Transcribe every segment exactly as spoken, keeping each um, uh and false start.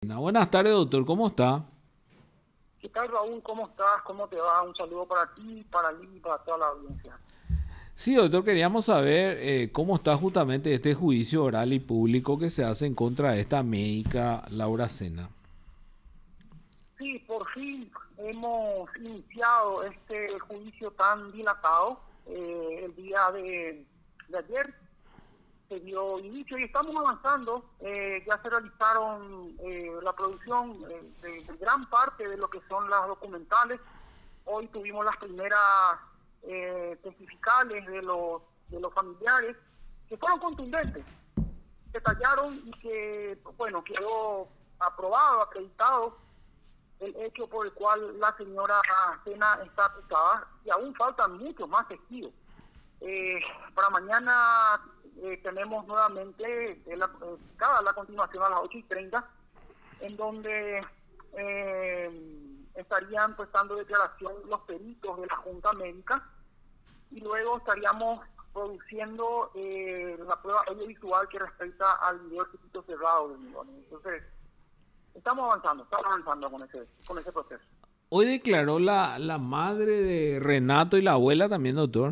Buenas tardes, doctor, ¿cómo está? ¿Qué tal, Raúl? ¿Cómo estás? ¿Cómo te va? Un saludo para ti, para Lee y para toda la audiencia. Sí, doctor, queríamos saber eh, cómo está justamente este juicio oral y público que se hace en contra de esta médica Laura Sena. Sí, por fin hemos iniciado este juicio tan dilatado. Eh, el día de, de ayer se dio inicio y estamos avanzando. Eh, ya se realizaron eh, la producción eh, de, de gran parte de lo que son las documentales. Hoy tuvimos las primeras eh, testificales de los, de los familiares que fueron contundentes, detallaron y que, bueno, quedó aprobado, acreditado el hecho por el cual la señora Sena está acusada y aún faltan muchos más testigos. Eh, para mañana eh, tenemos nuevamente eh, la, eh, cada la continuación a las ocho y treinta, en donde eh, estarían prestando declaración los peritos de la Junta Médica y luego estaríamos produciendo eh, la prueba audiovisual que respecta al video circuito cerrado de Millones. Entonces, estamos avanzando, estamos avanzando con ese, con ese proceso. Hoy declaró la, la madre de Renato y la abuela también, doctor.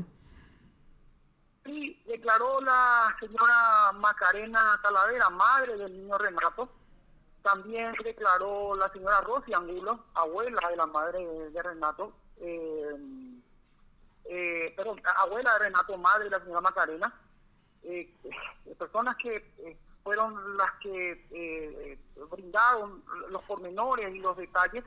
Y declaró la señora Macarena Talavera, madre del niño Renato. También declaró la señora Rosy Angulo, abuela de la madre de, de Renato. Eh, eh, perdón, abuela de Renato, madre de la señora Macarena. Eh, eh, personas que eh, fueron las que eh, brindaron los pormenores y los detalles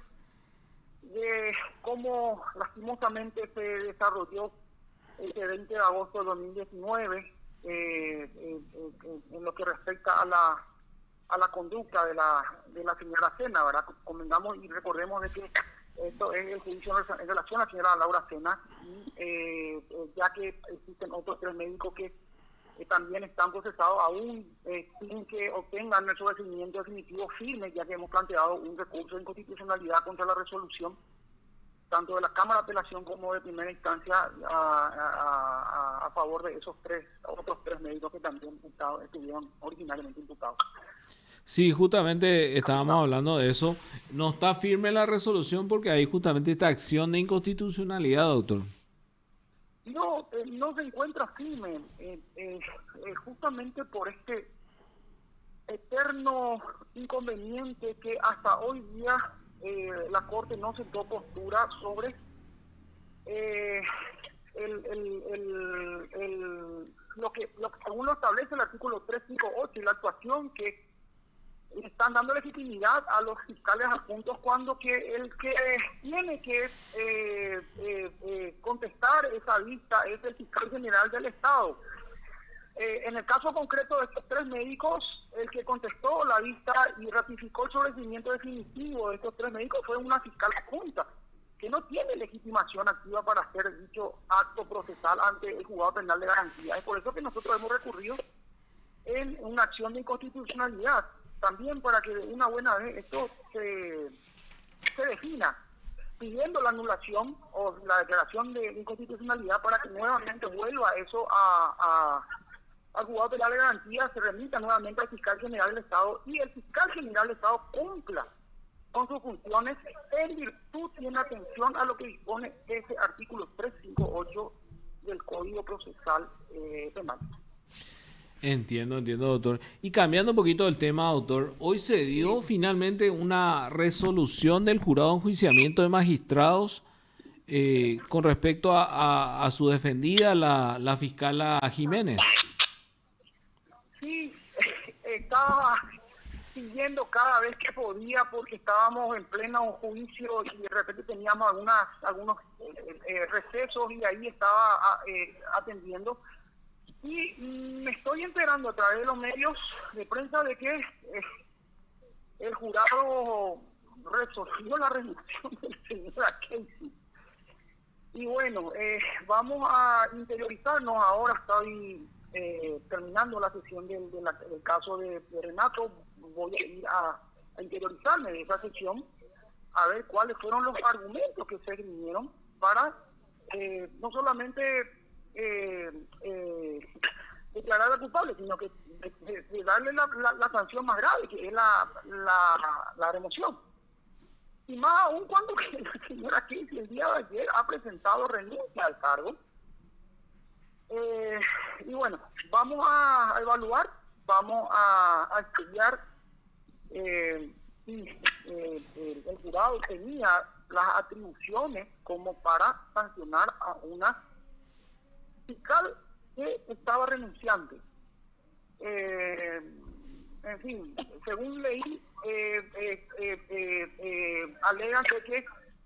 de cómo lastimosamente se desarrolló el veinte de agosto de dos mil diecinueve eh, eh, eh, en lo que respecta a la a la conducta de la de la señora Sena, ¿verdad? Convengamos y recordemos de que esto es el juicio en relación a la señora Laura Sena, y eh, eh, ya que existen otros tres médicos que eh, también están procesados aún eh, sin que obtengan nuestro recibimiento definitivo firme, ya que hemos planteado un recurso de inconstitucionalidad contra la resolución tanto de la Cámara de Apelación como de primera instancia a, a, a, a favor de esos tres otros tres médicos que también estado, estuvieron originalmente imputados. Sí, justamente estábamos hablando de eso. No está firme la resolución porque hay justamente esta acción de inconstitucionalidad, doctor. No, eh, no se encuentra firme, eh, eh, eh, justamente por este eterno inconveniente que hasta hoy día eh, la Corte no sentó postura sobre eh, el, el, el, el, lo que lo, según lo establece el artículo trescientos cincuenta y ocho y la actuación que están dando legitimidad a los fiscales adjuntos cuando que el que tiene que eh, eh, eh, contestar esa vista es el fiscal general del Estado. Eh, en el caso concreto de estos tres médicos, el que contestó la vista y ratificó el sobreseimiento definitivo de estos tres médicos fue una fiscal adjunta, que no tiene legitimación activa para hacer dicho acto procesal ante el juzgado penal de garantía. Es por eso que nosotros hemos recurrido en una acción de inconstitucionalidad, también para que de una buena vez esto se, se defina, pidiendo la anulación o la declaración de inconstitucionalidad para que nuevamente vuelva eso a... a al juzgado penal de garantía, se remita nuevamente al fiscal general del Estado y el fiscal general del Estado cumpla con sus funciones en virtud y en atención a lo que dispone ese artículo trescientos cincuenta y ocho del Código Procesal eh, Penal. Entiendo, entiendo, doctor. Y cambiando un poquito el tema, doctor, hoy se dio Sí, finalmente una resolución del jurado de enjuiciamiento de magistrados eh, con respecto a, a- a su defendida, la, la fiscala Jiménez. sí, estaba siguiendo cada vez que podía porque estábamos en pleno juicio y de repente teníamos algunas algunos eh, eh, recesos y ahí estaba a, eh, atendiendo. Y mm, me estoy enterando a través de los medios de prensa de que eh, el jurado resolvió la renuncia del señor Casey. Y bueno, eh, vamos a interiorizarnos. Ahora estoy eh, terminando la sesión del, de la, del caso de, de Renato. Voy a ir a, a interiorizarme de esa sesión, a ver cuáles fueron los argumentos que se vinieron para eh, no solamente eh, eh, declararla culpable, sino que de, de, de darle la, la, la sanción más grave, que es la, la, la remoción. Y más aún cuando la señora Casey el día de ayer ha presentado renuncia al cargo. Eh, y bueno, vamos a, a evaluar, vamos a, a estudiar eh, si eh, el, el jurado tenía las atribuciones como para sancionar a una fiscal que estaba renunciante. Eh, en fin, según leí, eh, eh, eh, eh, eh, alegan de que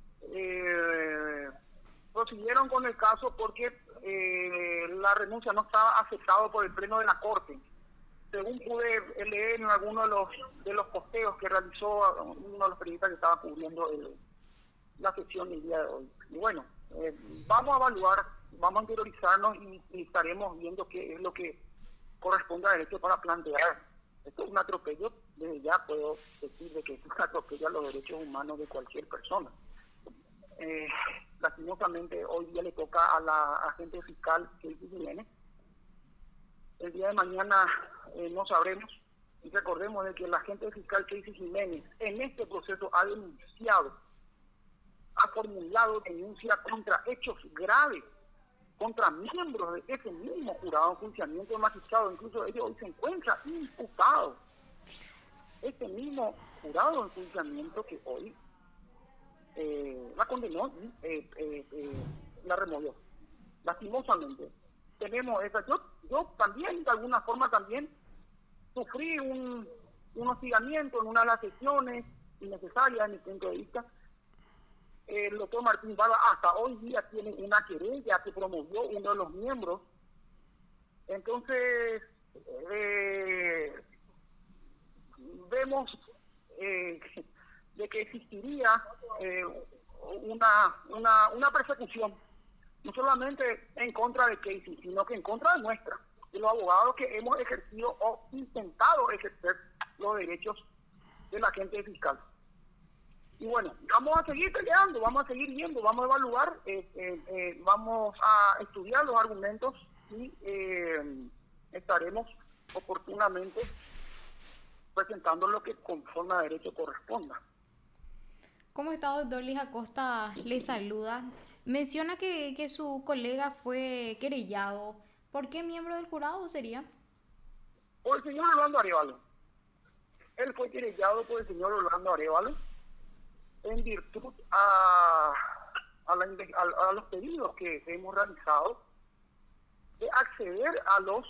eh, prosiguieron con el caso porque eh, la renuncia no estaba aceptada por el pleno de la Corte, según pude leer en alguno de los de los posteos que realizó uno de los periodistas que estaba cubriendo el, la sesión el día de hoy. Y bueno, eh, vamos a evaluar, vamos a interiorizarnos y, y estaremos viendo qué es lo que corresponde a derecho para plantear. Esto es un atropello, desde ya puedo decir de que es un atropello a los derechos humanos de cualquier persona. Eh, lastimosamente hoy día le toca a la agente fiscal Casey Jiménez. El día de mañana eh, no sabremos, y recordemos de que la agente fiscal Casey Jiménez en este proceso ha denunciado, ha formulado denuncia contra hechos graves, contra miembros de ese mismo jurado de enjuiciamiento de magistrados. Incluso ellos hoy se encuentran imputados. Este mismo jurado de enjuiciamiento que hoy eh, la condenó y eh, eh, eh, la removió. Lastimosamente. Tenemos esa. Yo, yo también, de alguna forma, también sufrí un, un hostigamiento en una de las sesiones innecesarias, en mi punto de vista. El doctor Martín Barba hasta hoy día tiene una querella que promovió uno de los miembros. Entonces, eh, vemos eh, de que existiría eh, una, una, una persecución, no solamente en contra de Casey, sino que en contra de nuestra, de los abogados que hemos ejercido o intentado ejercer los derechos de la agente fiscal. Y bueno, vamos a seguir peleando, vamos a seguir viendo, vamos a evaluar, eh, eh, eh, vamos a estudiar los argumentos y eh, estaremos oportunamente presentando lo que conforme a derecho corresponda. ¿Cómo está, doctor? Liz Acosta le saluda. Menciona que, que su colega fue querellado. ¿Por qué miembro del jurado sería? Por el señor Orlando Arévalo. Él fue querellado por el señor Orlando Arévalo en virtud a, a, la, a, a los pedidos que hemos realizado de acceder a los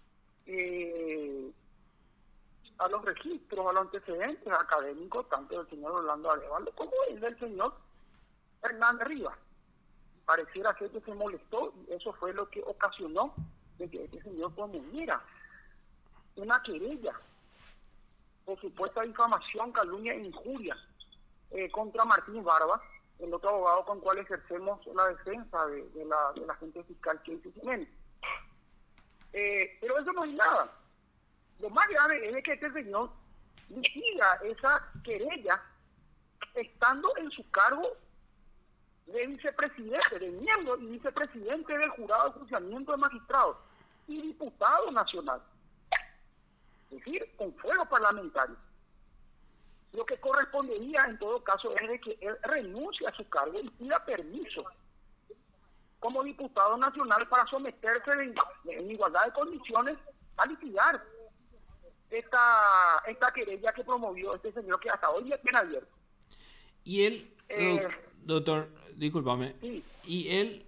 eh, a los registros, a los antecedentes académicos, tanto del señor Orlando Arévalo como el del señor Hernández Rivas. Pareciera ser que se molestó y eso fue lo que ocasionó de que este señor promoviera una querella por supuesta difamación, calumnia e injuria Eh, contra Martín Barba, el otro abogado con el cual ejercemos la defensa de, de, la, de la agente fiscal Casey Jiménez. Eh, pero eso no es nada. Lo más grave es que este señor litiga esa querella estando en su cargo de vicepresidente, de miembro y vicepresidente del jurado de enjuiciamiento de magistrados y diputado nacional. Es decir, con fuero parlamentario. Lo que correspondería en todo caso es de que él renuncie a su cargo y pida permiso como diputado nacional para someterse en, en igualdad de condiciones a litigar esta, esta querella que promovió este señor que hasta hoy ya tiene abierto. Y él, eh, doctor, discúlpame, sí. Y él,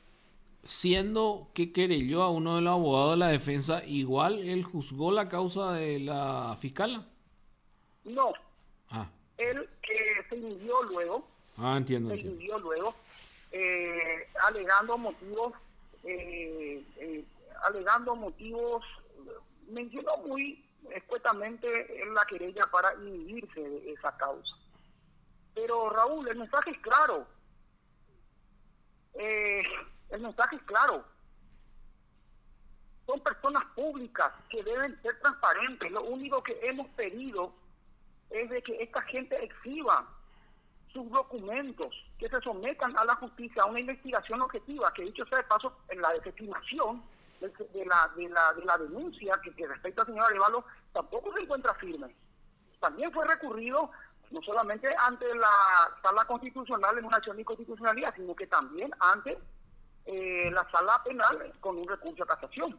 siendo que querelló a uno de los abogados de la defensa, igual él juzgó la causa de la fiscal. No. Ah. Él eh, se inhibió luego, ah, entiendo, se entiendo. inhibió luego, eh, alegando motivos, eh, eh, alegando motivos, mencionó muy escuetamente en la querella para inhibirse de esa causa. Pero Raúl, el mensaje es claro, eh, el mensaje es claro. Son personas públicas que deben ser transparentes. Lo único que hemos pedido es de que esta gente exhiba sus documentos, que se sometan a la justicia, a una investigación objetiva, que dicho sea de paso, en la desestimación de, de la, de, la, de la denuncia que, que respecta al señor Arévalo tampoco se encuentra firme. También fue recurrido no solamente ante la sala constitucional en una acción de inconstitucionalidad, sino que también ante eh, la sala penal con un recurso de casación.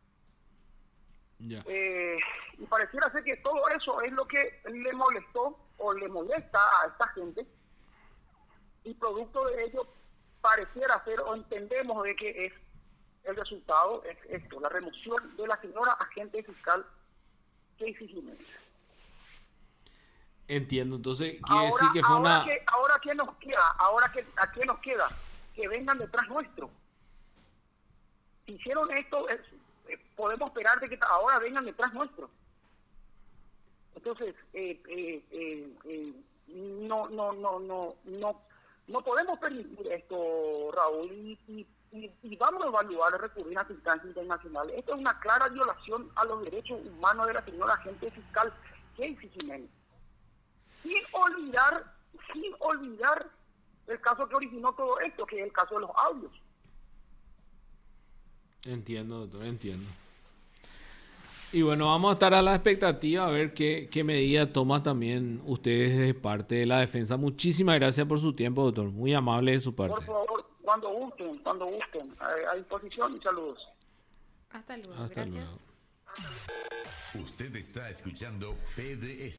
Yeah. Eh, y pareciera ser que todo eso es lo que le molestó o le molesta a esta gente, y producto de ello pareciera ser, o entendemos de que es el resultado es esto, la remoción de la señora agente fiscal Casey Jiménez. Entiendo, entonces quiere Ahora, decir que fue ahora una... que, ahora qué nos queda, ahora que a qué nos queda, que vengan detrás nuestro. Si hicieron esto, es, eh, podemos esperar de que ahora vengan detrás nuestro. Entonces, eh, eh, eh, eh, no, no, no, no, no, no podemos permitir esto, Raúl, y, y, y, y vamos a evaluar el recurrir a las instancias internacionales. Esto es una clara violación a los derechos humanos de la señora agente fiscal Casey Jiménez. Sin olvidar, sin olvidar el caso que originó todo esto, que es el caso de los audios. Entiendo, doctor, entiendo. Y bueno, vamos a estar a la expectativa a ver qué, qué medida toma también ustedes de parte de la defensa. Muchísimas gracias por su tiempo, doctor. Muy amable de su parte. Por favor, cuando gusten, cuando gusten, a, a disposición y saludos. Hasta luego, Hasta gracias. luego. Usted está escuchando P D S.